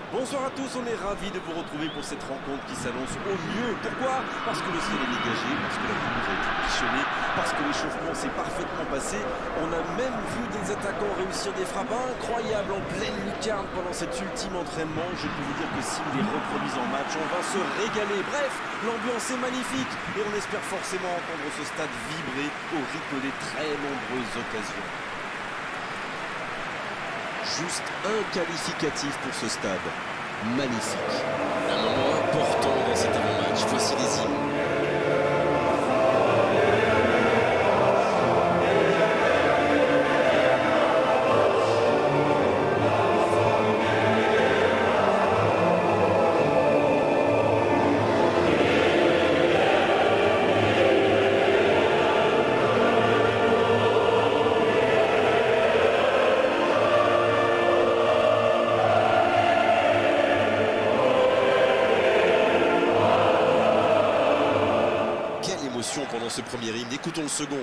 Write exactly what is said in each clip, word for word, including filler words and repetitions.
Bonsoir à tous, on est ravis de vous retrouver pour cette rencontre qui s'annonce au mieux. Pourquoi? Parce que le ciel est dégagé, parce que la pelouse a été bichonnée, parce que l'échauffement s'est parfaitement passé. On a même vu des attaquants réussir des frappes incroyables en pleine lucarne pendant cet ultime entraînement. Je peux vous dire que s'ils les reproduisent en match, on va se régaler. Bref, l'ambiance est magnifique et on espère forcément entendre ce stade vibrer au rythme des très nombreuses occasions. Juste un qualificatif pour ce stade. Magnifique. Un moment important dans cet avant-match. Voici les hymnes. Pendant ce premier hymne, écoutons le second.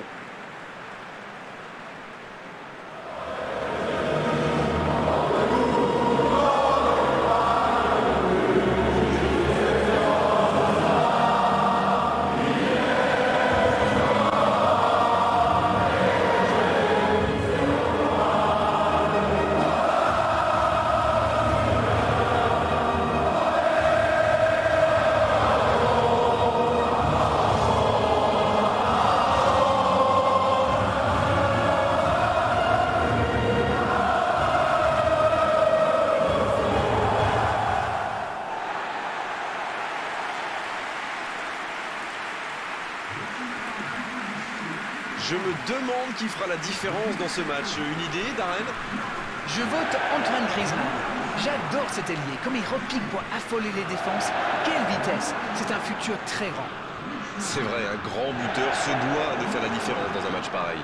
Je me demande qui fera la différence dans ce match. Une idée, Darren? Je vote Antoine Griezmann. J'adore cet ailier, comme il repique pour affoler les défenses. Quelle vitesse! C'est un futur très grand. C'est vrai, un grand buteur se doit de faire la différence dans un match pareil.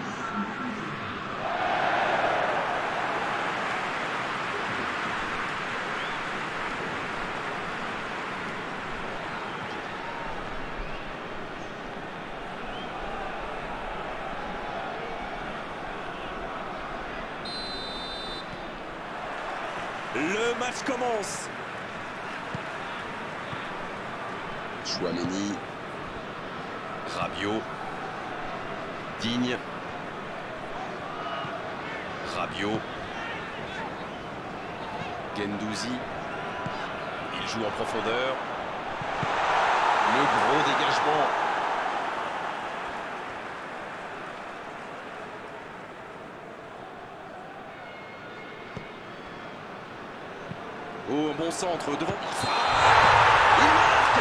Le match commence. Chouameni. Rabiot. Digne. Rabiot. Guendouzi. Il joue en profondeur. Le gros dégagement. Oh, un bon centre devant. Il marque.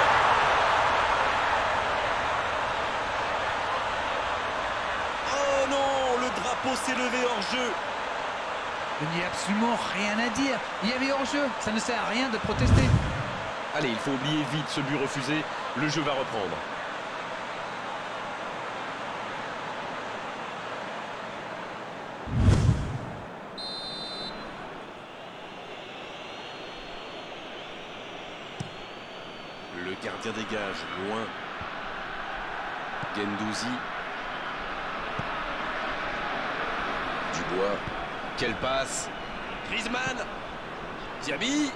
Oh non, le drapeau s'est levé hors jeu. Il n'y a absolument rien à dire. Il y avait hors-jeu, ça ne sert à rien de protester. Allez, il faut oublier vite ce but refusé. Le jeu va reprendre. Le gardien dégage, loin. Guendouzi. Dubois. Quelle passe. Griezmann. Diaby.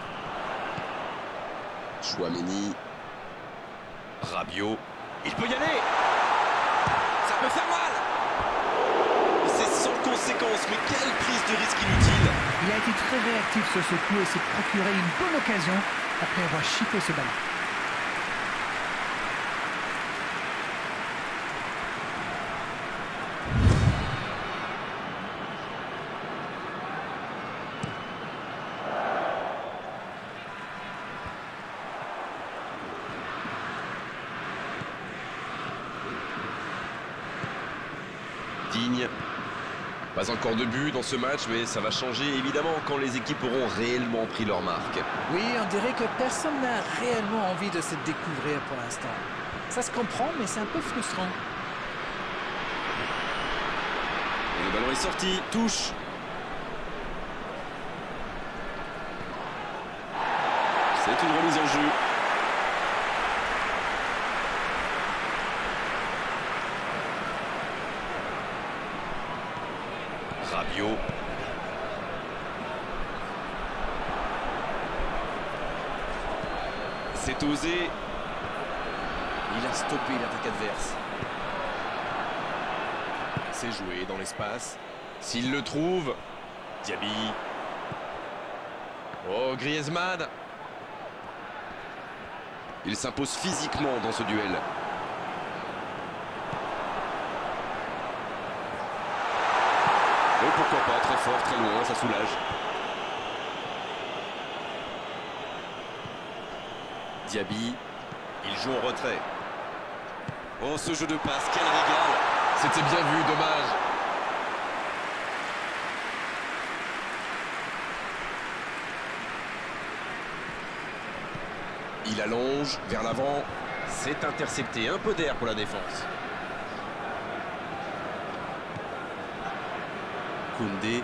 Chouameni. Rabiot. Il peut y aller. Ça peut faire mal. C'est sans conséquence, mais quelle prise de risque inutile. Il a été très réactif sur ce coup et s'est procuré une bonne occasion après avoir chiffé ce ballon. Digne. Pas encore de but dans ce match, mais ça va changer évidemment quand les équipes auront réellement pris leur marque. Oui, on dirait que personne n'a réellement envie de se découvrir pour l'instant. Ça se comprend, mais c'est un peu frustrant. Et le ballon est sorti, touche. C'est une remise en jeu. Rabiot. C'est osé. Il a stoppé l'attaque adverse. C'est joué dans l'espace. S'il le trouve, Diaby. Oh, Griezmann. Il s'impose physiquement dans ce duel. Oh, pourquoi pas, très fort, très loin, ça soulage. Diaby, il joue en retrait. Oh, ce jeu de passe, quel régal! C'était bien vu, dommage. Il allonge vers l'avant. C'est intercepté, un peu d'air pour la défense. Koundé.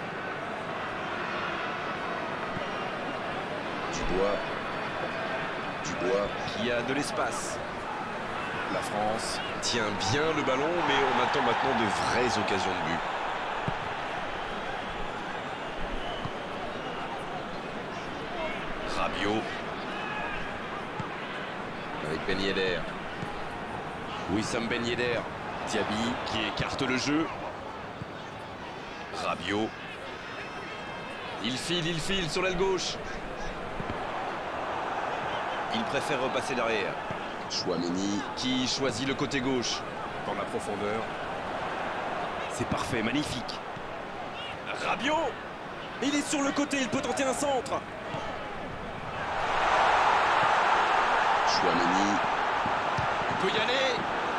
Dubois. Dubois qui a de l'espace. La France tient bien le ballon, mais on attend maintenant de vraies occasions de but. Rabiot. Avec Ben Yedder. Wissam Ben Yedder. Diaby qui écarte le jeu. Rabiot. Il file, il file sur l'aile gauche. Il préfère repasser derrière. Chouameni qui choisit le côté gauche. Dans la profondeur. C'est parfait, magnifique. Rabiot. Il est sur le côté, il peut tenter un centre. Chouameni. Il peut y aller.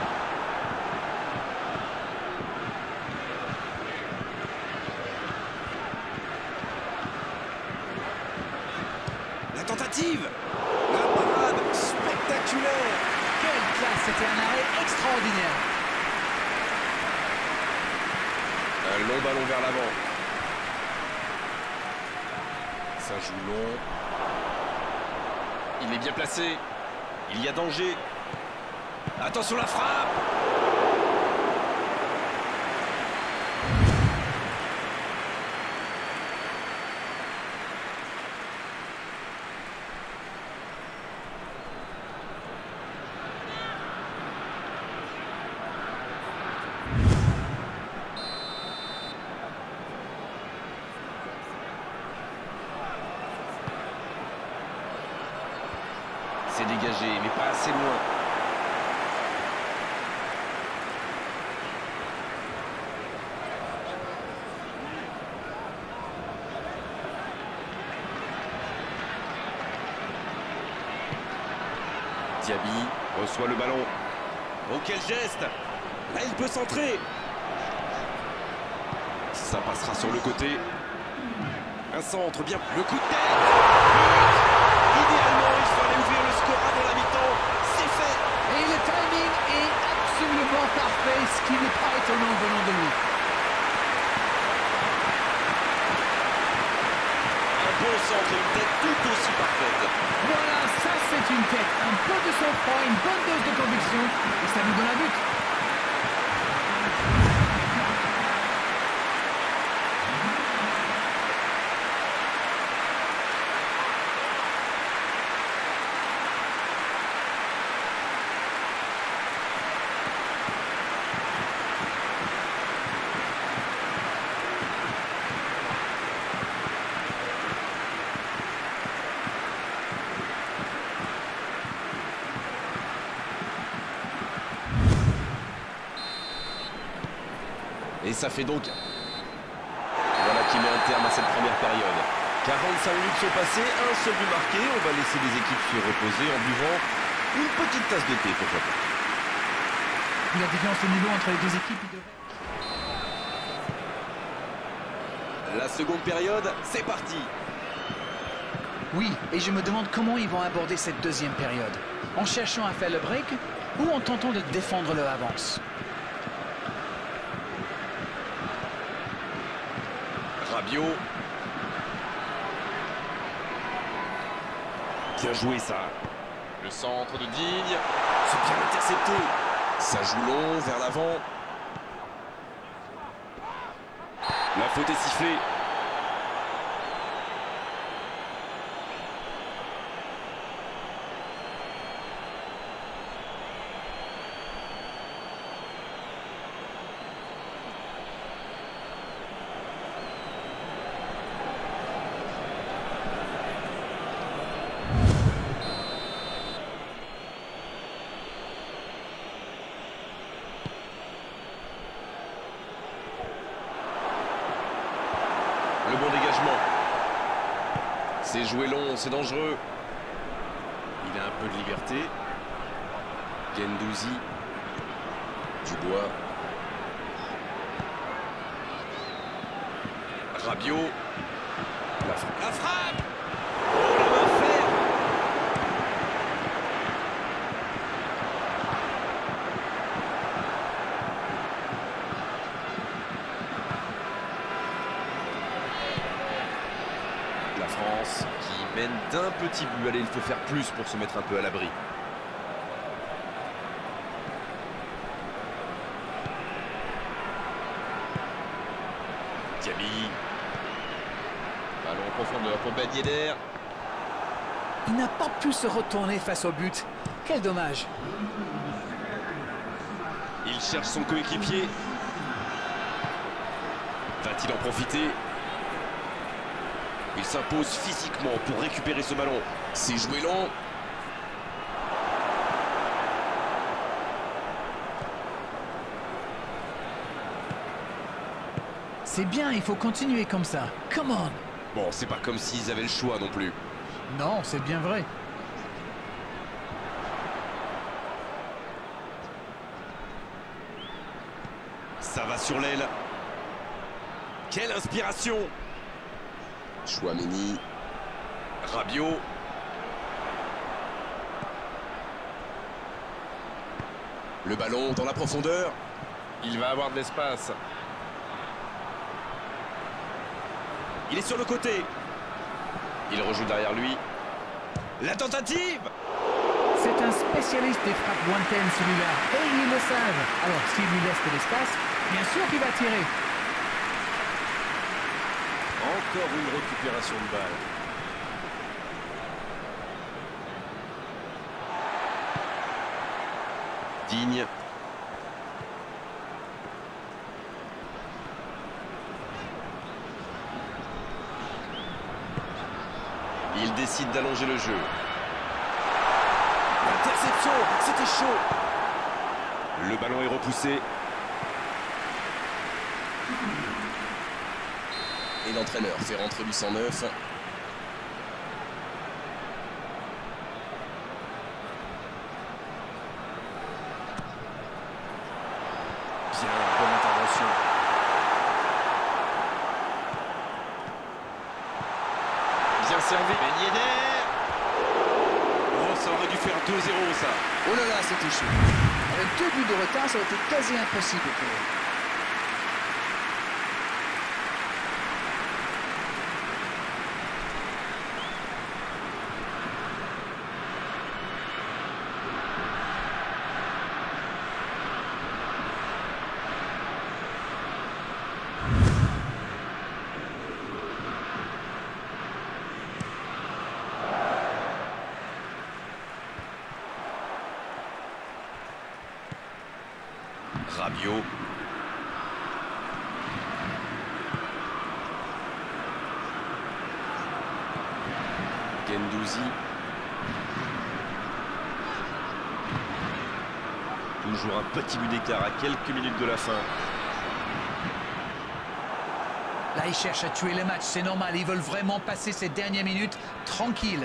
La tentative. La parade spectaculaire. Quelle classe, c'était un arrêt extraordinaire. Un long ballon vers l'avant. Ça joue long. Il est bien placé. Il y a danger. Attention la frappe. C'est dégagé, mais pas assez loin. Diaby reçoit le ballon. Oh, quel geste! Là, il peut centrer. Ça passera sur le côté. Un centre, bien. Le coup de tête. But. Idéalement, il fallait ouvrir le score avant la mi-temps. C'est fait. Et le timing est absolument parfait, ce qui n'est pas étonnant venant de lui. Un bon centre et une tête tout aussi parfaite. Voilà, ça c'est une tête, un peu de sang-froid, une bonne dose de conviction, et ça nous donne un but. Et ça fait donc... Voilà qui met un terme à cette première période. quarante-cinq minutes sont passées, un seul but marqué. On va laisser les équipes se reposer en buvant une petite tasse de thé, pourquoi pas. La différence de niveau entre les deux équipes, il devrait... La seconde période, c'est parti. Oui, et je me demande comment ils vont aborder cette deuxième période. En cherchant à faire le break ou en tentant de défendre leur avance. Rabiot. Bien joué ça. Le centre de Digne. C'est bien intercepté. Ça joue long vers l'avant. La faute est sifflée. C'est joué long, c'est dangereux. Il a un peu de liberté. Guendouzi. Dubois. Rabiot. La frappe. La frappe. Oh, la main ferme. La France qui mène d'un petit but. Allez, il faut faire plus pour se mettre un peu à l'abri. Diaby. Ballon en profondeur pour Ben Yedder. Il n'a pas pu se retourner face au but. Quel dommage. Il cherche son coéquipier. Va-t-il en profiter? Il s'impose physiquement pour récupérer ce ballon. C'est joué long. C'est bien, il faut continuer comme ça. Come on. Bon, c'est pas comme s'ils avaient le choix non plus. Non, c'est bien vrai. Ça va sur l'aile. Quelle inspiration! Chouameni. Rabiot. Le ballon dans la profondeur. Il va avoir de l'espace. Il est sur le côté. Il rejoue derrière lui. La tentative! C'est un spécialiste des frappes lointaines, celui-là. Et ils le savent. Alors, s'il lui laisse de l'espace, bien sûr qu'il va tirer. Encore une récupération de balle. Digne. Il décide d'allonger le jeu. L'interception, c'était chaud. Le ballon est repoussé. Et l'entraîneur fait rentrer du cent neuf. Bien, bonne intervention. Bien servi. Ben Yedder. Oh, ça aurait dû faire deux zéro, ça. Oh là là, c'était chaud. Avec deux buts de retard, ça aurait été quasi impossible pour eux. Rabiot. Guendouzi. Toujours un petit but d'écart à quelques minutes de la fin. Là, ils cherchent à tuer le match, c'est normal. Ils veulent vraiment passer ces dernières minutes tranquilles.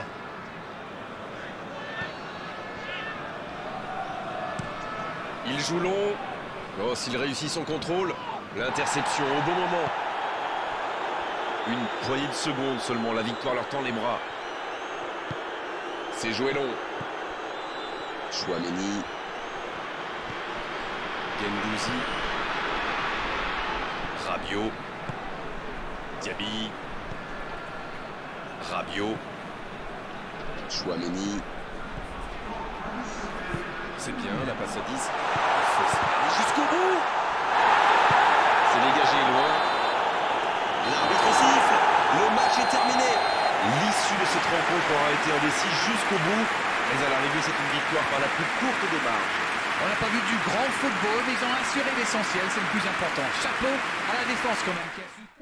Il joue long. Oh, s'il réussit son contrôle, l'interception au bon moment. Une poignée de secondes seulement, la victoire leur tend les bras. C'est joué long. Chouameni. Guendouzi. Rabiot. Diaby. Rabiot. Chouameni. C'est bien, la passe à dix. Jusqu'au bout. C'est dégagé loin. L'arbitre siffle. Le match est terminé. L'issue de cette rencontre aura été indécise jusqu'au bout. Mais à l'arrivée, c'est une victoire par la plus courte des marges. On n'a pas vu du grand football, mais ils ont assuré l'essentiel, c'est le plus important. Chapeau à la défense quand même qui a su...